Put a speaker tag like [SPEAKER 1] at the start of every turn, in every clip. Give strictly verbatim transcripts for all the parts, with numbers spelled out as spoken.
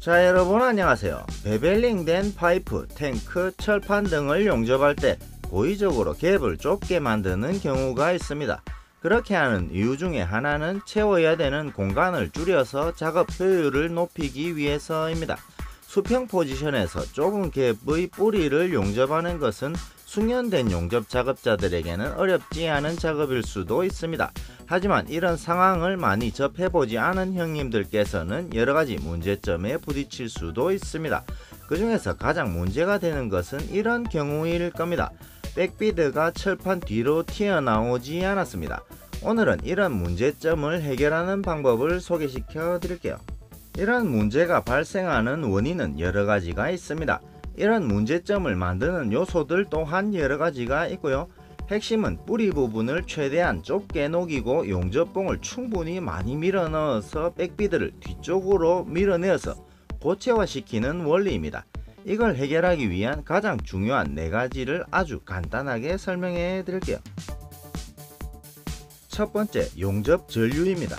[SPEAKER 1] 자, 여러분 안녕하세요. 베벨링 된 파이프, 탱크, 철판 등을 용접할 때 고의적으로 갭을 좁게 만드는 경우가 있습니다. 그렇게 하는 이유 중에 하나는 채워야 되는 공간을 줄여서 작업 효율을 높이기 위해서입니다. 수평 포지션에서 좁은 갭의 뿌리를 용접하는 것은 숙련된 용접 작업자들에게는 어렵지 않은 작업일 수도 있습니다. 하지만 이런 상황을 많이 접해보지 않은 형님들께서는 여러가지 문제점에 부딪힐 수도 있습니다. 그 중에서 가장 문제가 되는 것은 이런 경우일 겁니다. 백비드가 철판 뒤로 튀어나오지 않았습니다. 오늘은 이런 문제점을 해결하는 방법을 소개시켜 드릴게요. 이런 문제가 발생하는 원인은 여러가지가 있습니다. 이런 문제점을 만드는 요소들 또한 여러가지가 있고요. 핵심은 뿌리 부분을 최대한 좁게 녹이고 용접봉을 충분히 많이 밀어 넣어서 백비드를 뒤쪽으로 밀어내어서 고체화시키는 원리입니다. 이걸 해결하기 위한 가장 중요한 네 가지를 아주 간단하게 설명해 드릴게요. 첫 번째, 용접 전류입니다.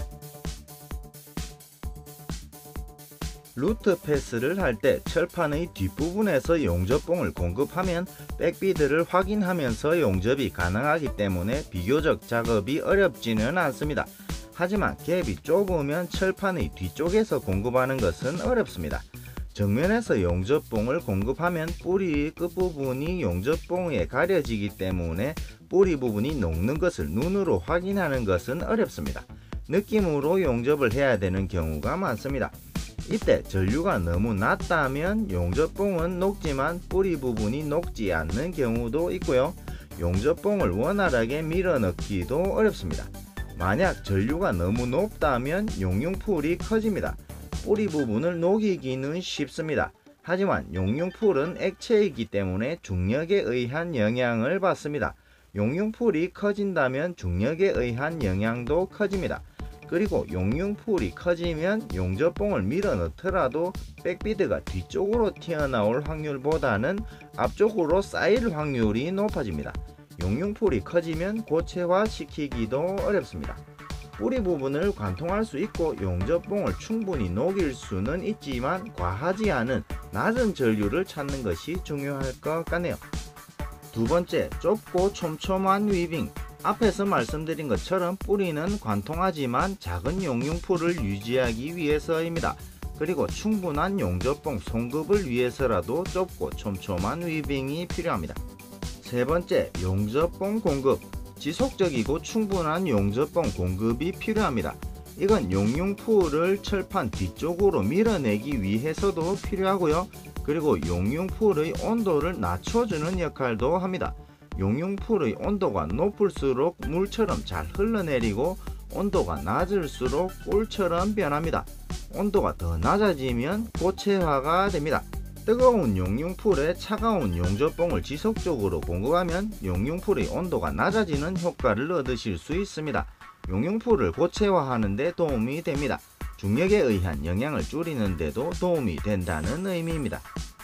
[SPEAKER 1] 루트 패스를 할 때 철판의 뒷부분에서 용접봉을 공급하면 백비드를 확인하면서 용접이 가능하기 때문에 비교적 작업이 어렵지는 않습니다. 하지만 갭이 좁으면 철판의 뒤쪽에서 공급하는 것은 어렵습니다. 정면에서 용접봉을 공급하면 뿌리 끝부분이 용접봉에 가려지기 때문에 뿌리 부분이 녹는 것을 눈으로 확인하는 것은 어렵습니다. 느낌으로 용접을 해야 되는 경우가 많습니다. 이때 전류가 너무 낮다면 용접봉은 녹지만 뿌리 부분이 녹지 않는 경우도 있고요. 용접봉을 원활하게 밀어 넣기도 어렵습니다. 만약 전류가 너무 높다면 용융풀이 커집니다. 뿌리 부분을 녹이기는 쉽습니다. 하지만 용융풀은 액체이기 때문에 중력에 의한 영향을 받습니다. 용융풀이 커진다면 중력에 의한 영향도 커집니다. 그리고 용융풀이 커지면 용접봉을 밀어 넣더라도 백비드가 뒤쪽으로 튀어나올 확률보다는 앞쪽으로 쌓일 확률이 높아집니다. 용융풀이 커지면 고체화 시키기도 어렵습니다. 뿌리 부분을 관통할 수 있고 용접봉을 충분히 녹일 수는 있지만 과하지 않은 낮은 전류를 찾는 것이 중요할 것 같네요. 두 번째, 좁고 촘촘한 위빙. 앞에서 말씀드린 것처럼 뿌리는 관통하지만 작은 용융풀을 유지하기 위해서입니다. 그리고 충분한 용접봉 송급을 위해서라도 좁고 촘촘한 위빙이 필요합니다. 세 번째, 용접봉 공급. 지속적이고 충분한 용접봉 공급이 필요합니다. 이건 용융풀을 철판 뒤쪽으로 밀어내기 위해서도 필요하고요. 그리고 용융풀의 온도를 낮춰주는 역할도 합니다. 용융풀의 온도가 높을수록 물처럼 잘 흘러내리고 온도가 낮을수록 꿀처럼 변합니다. 온도가 더 낮아지면 고체화가 됩니다. 뜨거운 용융풀에 차가운 용접봉을 지속적으로 공급하면 용융풀의 온도가 낮아지는 효과를 얻으실 수 있습니다. 용융풀을 고체화하는 데 도움이 됩니다. 중력에 의한 영향을 줄이는 데도 도움이 된다는 의미입니다.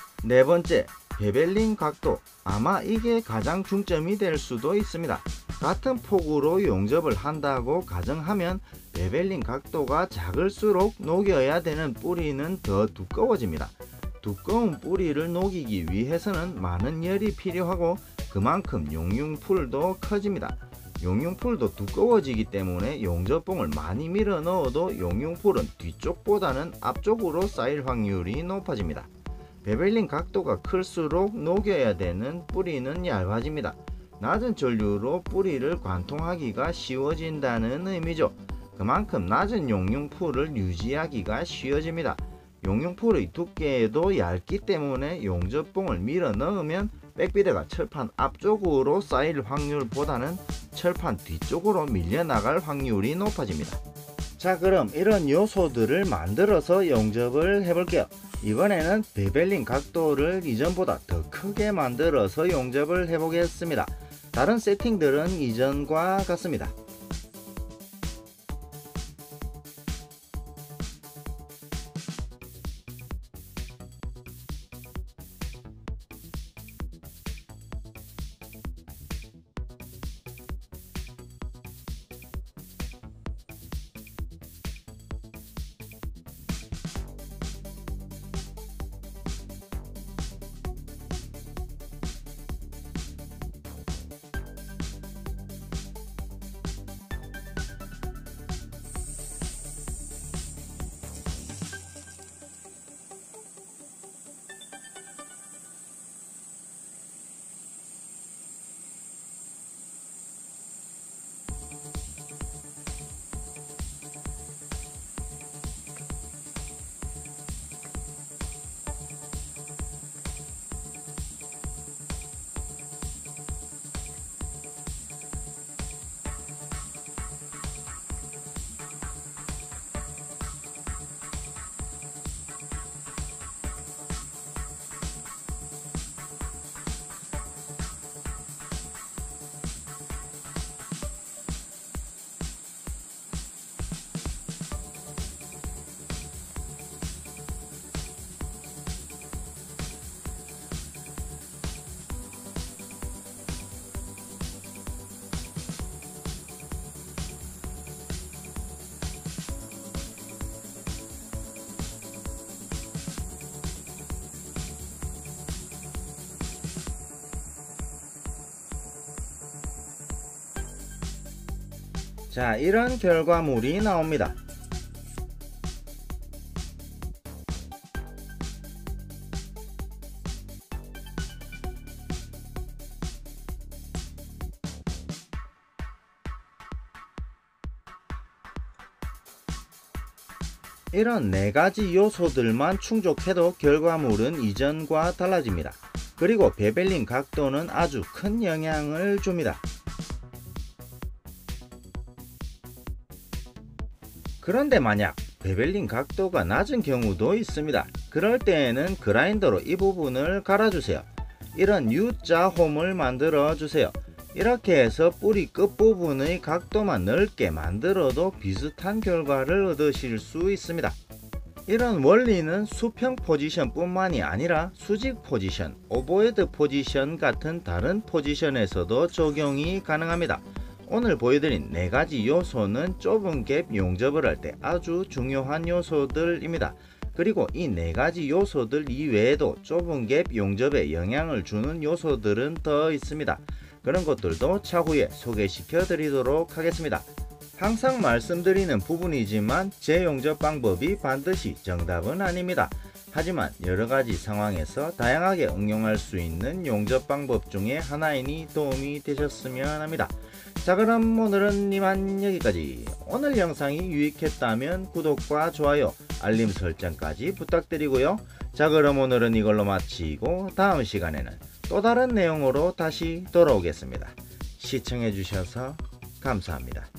[SPEAKER 1] 네 번째, 베벨링 각도. 아마 이게 가장 중점이 될 수도 있습니다. 같은 폭으로 용접을 한다고 가정하면 베벨링 각도가 작을수록 녹여야 되는 뿌리는 더 두꺼워집니다. 두꺼운 뿌리를 녹이기 위해서는 많은 열이 필요하고 그만큼 용융풀도 커집니다. 용융풀도 두꺼워지기 때문에 용접봉을 많이 밀어 넣어도 용융풀은 뒤쪽보다는 앞쪽으로 쌓일 확률이 높아집니다. 베벨링 각도가 클수록 녹여야 되는 뿌리는 얇아집니다. 낮은 전류로 뿌리를 관통하기가 쉬워진다는 의미죠. 그만큼 낮은 용융풀을 유지하기가 쉬워집니다. 용융풀의 두께도 얇기 때문에 용접봉을 밀어 넣으면 백비드가 철판 앞쪽으로 쌓일 확률보다는 철판 뒤쪽으로 밀려나갈 확률이 높아집니다. 자, 그럼 이런 요소들을 만들어서 용접을 해볼게요. 이번에는 베벨링 각도를 이전보다 더 크게 만들어서 용접을 해보겠습니다. 다른 세팅들은 이전과 같습니다. 자, 이런 결과물이 나옵니다. 이런 네 가지 요소들만 충족해도 결과물은 이전과 달라집니다. 그리고 베벨링 각도는 아주 큰 영향을 줍니다. 그런데 만약 베벨링 각도가 낮은 경우도 있습니다. 그럴 때에는 그라인더로 이 부분을 갈아주세요. 이런 U자 홈을 만들어 주세요. 이렇게 해서 뿌리 끝부분의 각도만 넓게 만들어도 비슷한 결과를 얻으실 수 있습니다. 이런 원리는 수평 포지션 뿐만이 아니라 수직 포지션, 오버헤드 포지션 같은 다른 포지션에서도 적용이 가능합니다. 오늘 보여드린 네 가지 요소는 좁은 갭 용접을 할 때 아주 중요한 요소들입니다. 그리고 이 네 가지 요소들 이외에도 좁은 갭 용접에 영향을 주는 요소들은 더 있습니다. 그런 것들도 차후에 소개시켜 드리도록 하겠습니다. 항상 말씀드리는 부분이지만 제 용접 방법이 반드시 정답은 아닙니다. 하지만 여러가지 상황에서 다양하게 응용할 수 있는 용접 방법 중에 하나이니 도움이 되셨으면 합니다. 자, 그럼 오늘은 이만 여기까지. 오늘 영상이 유익했다면 구독과 좋아요, 알림 설정까지 부탁드리고요. 자, 그럼 오늘은 이걸로 마치고 다음 시간에는 또 다른 내용으로 다시 돌아오겠습니다. 시청해 주셔서 감사합니다.